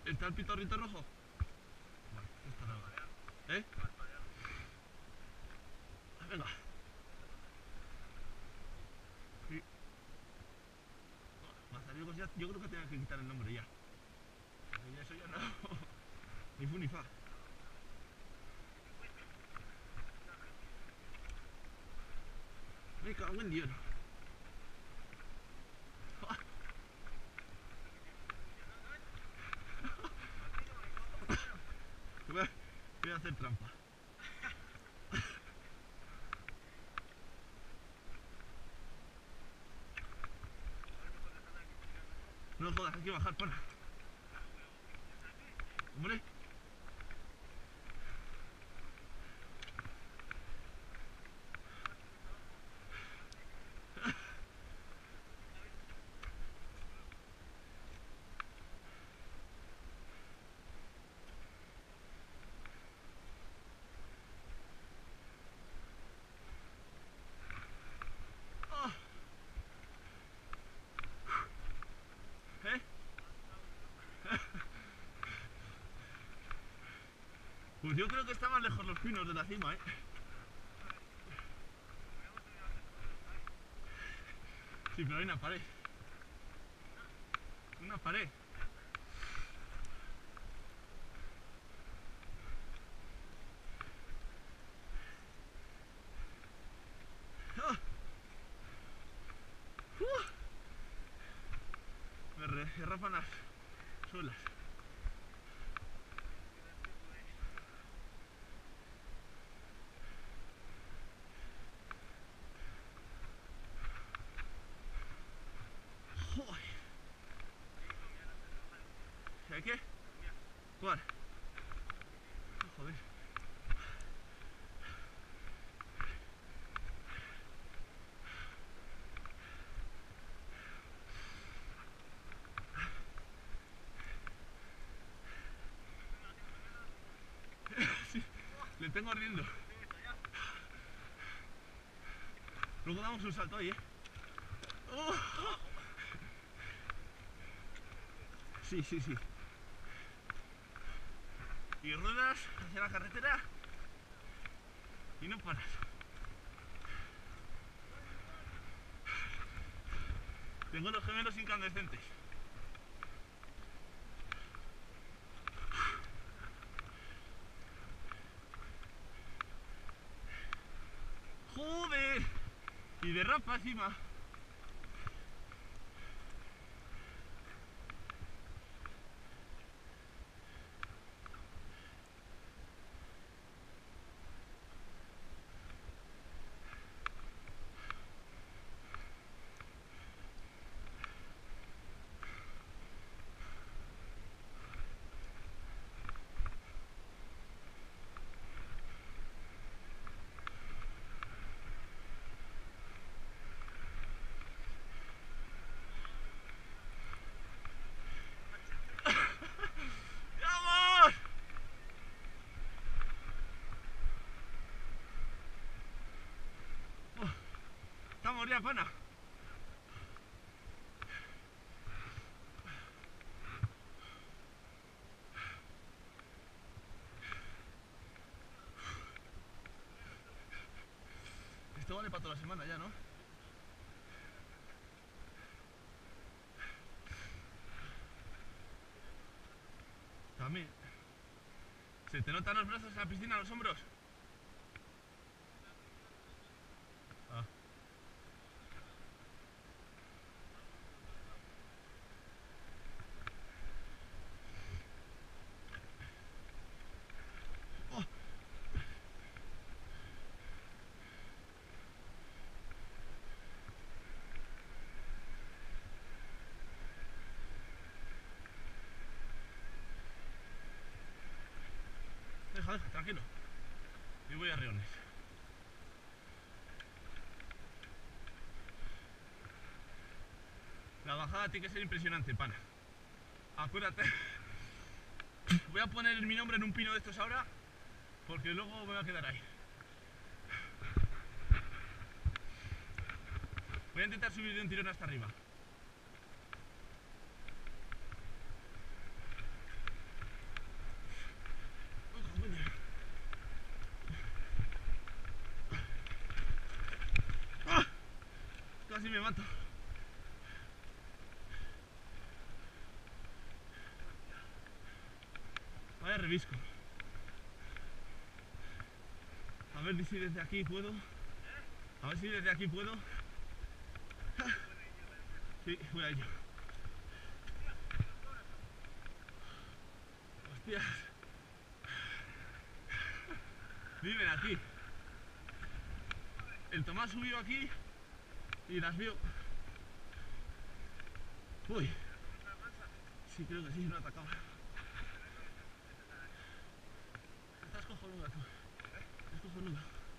¿Está el pitorrito rojo? Vale, está nada. ¿Eh? Venga. Sí. Mazariegos ya, yo creo que tenía que quitar el nombre ya. Porque ya eso ya no. Ni fu ni fa. Me cago en Dios. Voy a hacer trampa. No jodas, hay que bajar, pana. Hombre. Oh. ¿Eh? Pues yo creo que estaban lejos los pinos de la cima, ¿eh? Sí, pero hay una pared. Una pared. ¡Ah! Me derrapan las suelas. Joder. ¿Hay qué? ¿Cuál? Oh, joder. Sí, le tengo ardiendo. Luego damos un salto ahí, ¿eh? Oh. Sí, sí, sí. Y ruedas hacia la carretera y no paras. Tengo los gemelos incandescentes. ¡Joder! Y derrapa encima. ¡Vamos! Oh, estamos ya, pana. Esto vale para toda la semana ya, ¿no? También. ¿Se te notan los brazos en la piscina, los hombros? Ah. Oh. Deja, tranquilo. Yo voy a reones. La bajada tiene que ser impresionante, pana. Acuérdate. Voy a poner mi nombre en un pino de estos ahora, porque luego me voy a quedar ahí. Voy a intentar subir de un tirón hasta arriba. casi me mato. Vaya revisco. A ver si desde aquí puedo. A ver si desde aquí puedo. Sí, voy a ello. Hostias. Viven aquí. El Tomás subió aquí y las vio. Uy. Sí, creo que sí, no atacaba. Estás cojonuda tú. Estás cojonuda.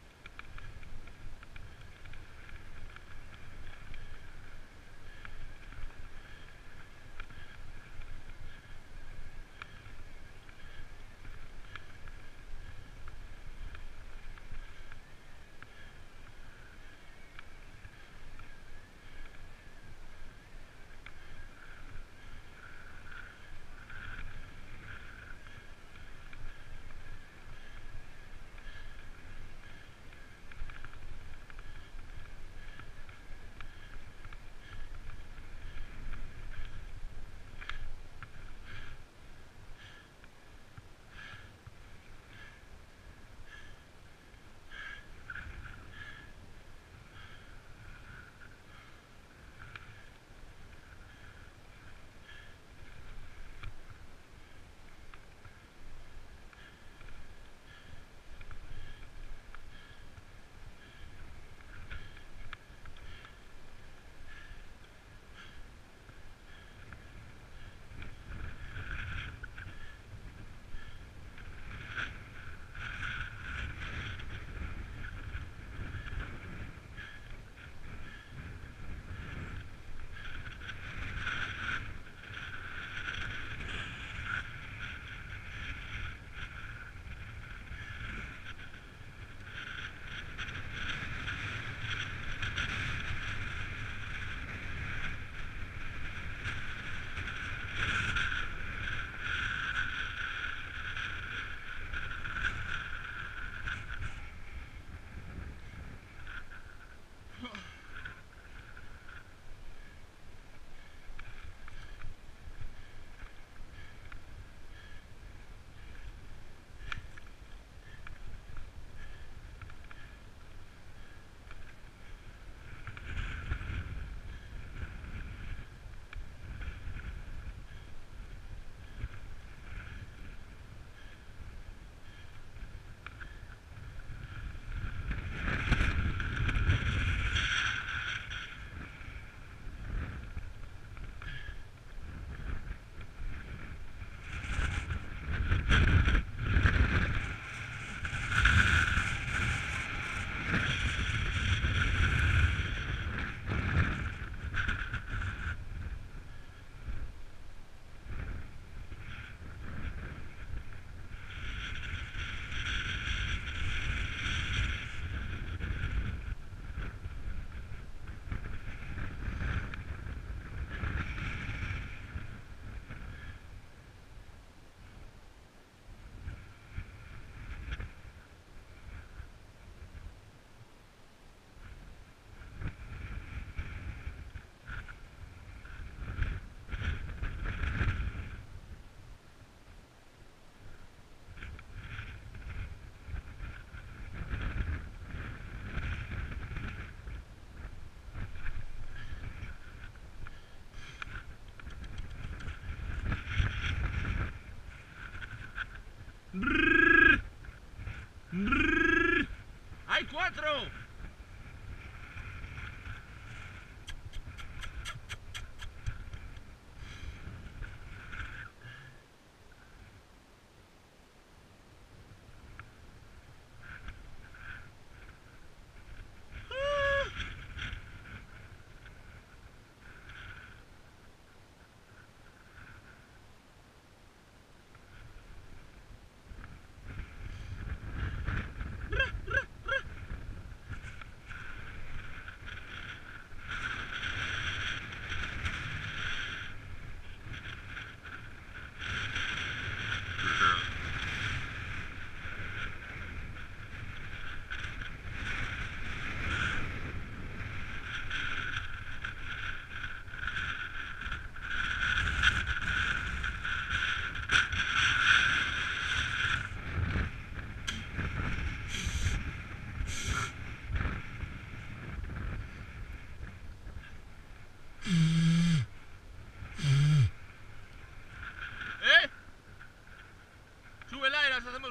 ¡Hay 4!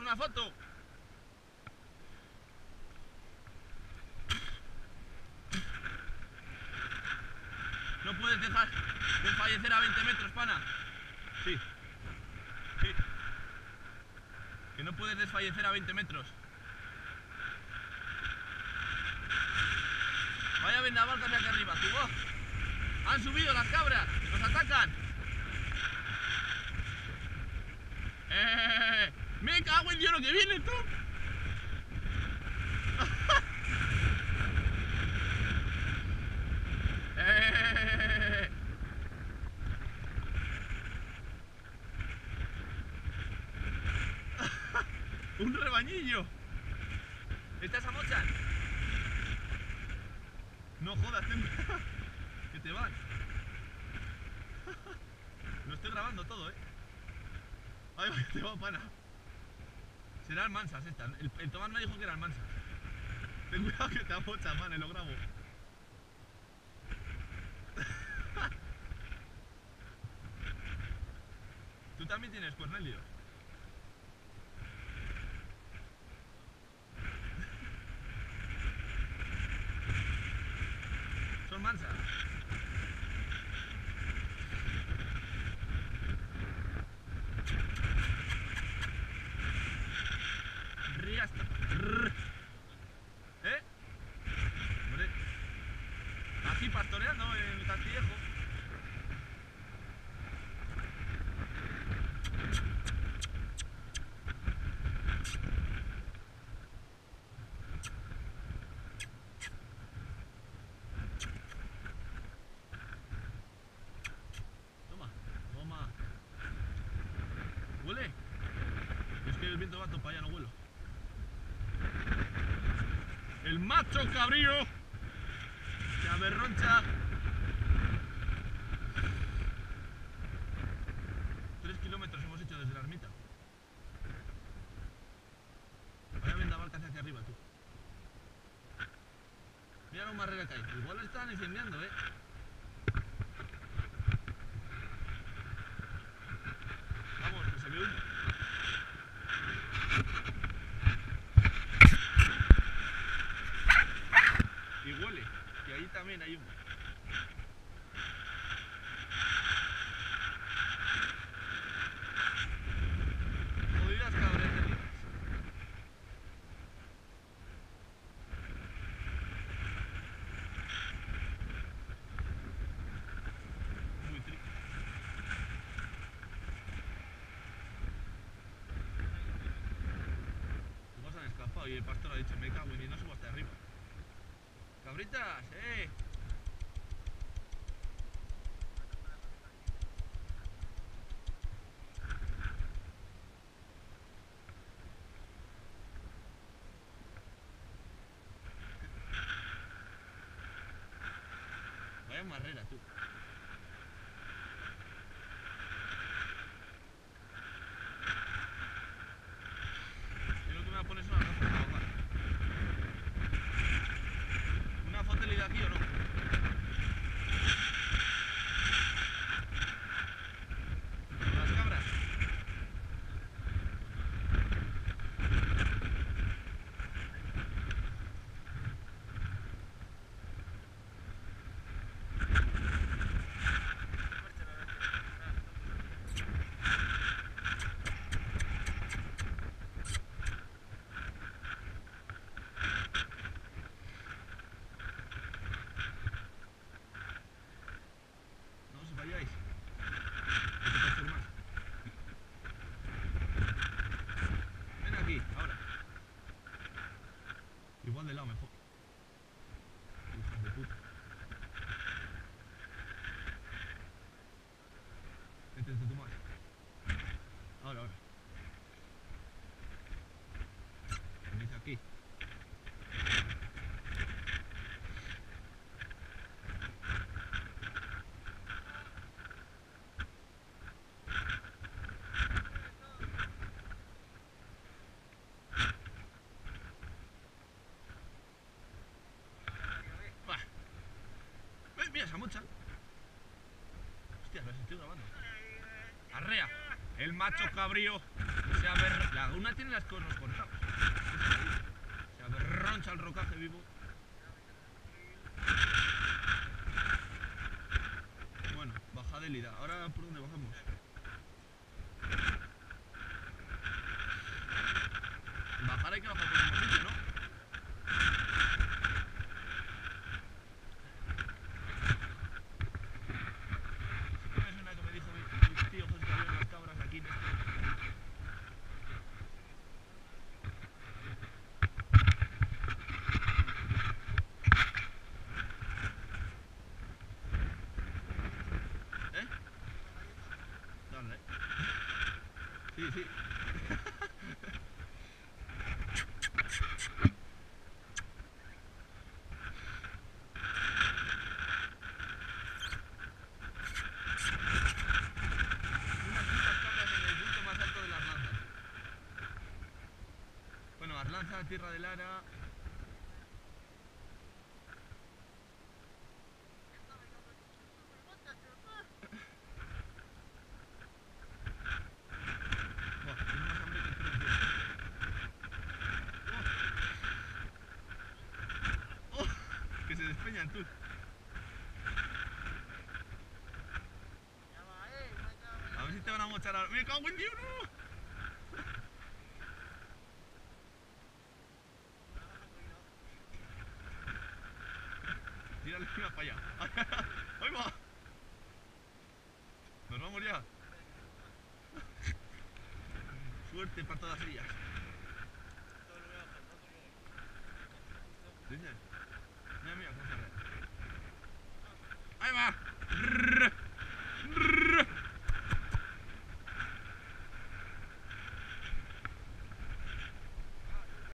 una foto. No puedes dejar de fallecer a 20 metros, pana. Sí. Sí. Que no puedes desfallecer a 20 metros. Vaya vendaval casi aquí arriba, tú. ¡Oh! Han subido las cabras. Nos atacan. Me cago en Dios lo que viene, tú. Un rebañillo. ¿Estás a mochan? No jodas, que te vas. Lo estoy grabando todo, Ay, que te va, pana. Serán mansas estas. El Tomás me dijo que eran mansas. Ten cuidado que te amochan, man, lo grabo. Tú también tienes Cornelio. Son mansas. Riasta. Hombre. Aquí pastoreando en el Castillejo. Toma. ¿Huele? Es que el viento va para allá, no huelo. El macho cabrío se aberroncha. 3 kilómetros hemos hecho desde la ermita. Vaya vendaval que hace hacia arriba, tú. Mira lo más rega que hay. Igual lo están incendiando, Vamos, que se ve humo. Y huele, que ahí también hay humo. Jodidas cabretas. Muy triste. Los han escapado y el pastor ha dicho, me cago en y no subo hasta arriba. Cabritas, Vaya marrera, tú. Yo lo que me voy a poner es una gafa, papá. ¿Una foto de aquí o no? Las cabras. No os vayáis. Que te puede hacer más. Ven aquí, ahora. Igual de lado mejor. Hijas de puta. Vete tu más. Ahora. Venid aquí. Mira esa mocha. Hostia, las estoy grabando. Arrea. El macho cabrío se una tiene las cornos cortados. Se aberroncha el rocaje vivo. Bueno, baja de Lida. Ahora, ¿por dónde bajamos? Bajar hay que bajar por el mismo sitio, ¿no? Sí que me suena que me dijo mi tío José que había unas cabras aquí en este. ¿Eh? Dale. Sí, sí. Unas putas cabras en el punto más alto de las lanzas. Bueno, Arlanza, Tierra de Lara. Buah, tengo más hambre que el perro, tío. ¡Oh! ¡Oh! Que se despeñan tú. A ver si te van a mochar ahora. ¡Me cago en Dios, no! Tírale una para allá. ¡Ahí va! Nos vamos ya. Suerte para todas ellas. ¿Dices? Mira, mira, cómo se ve. ¡Ahí va!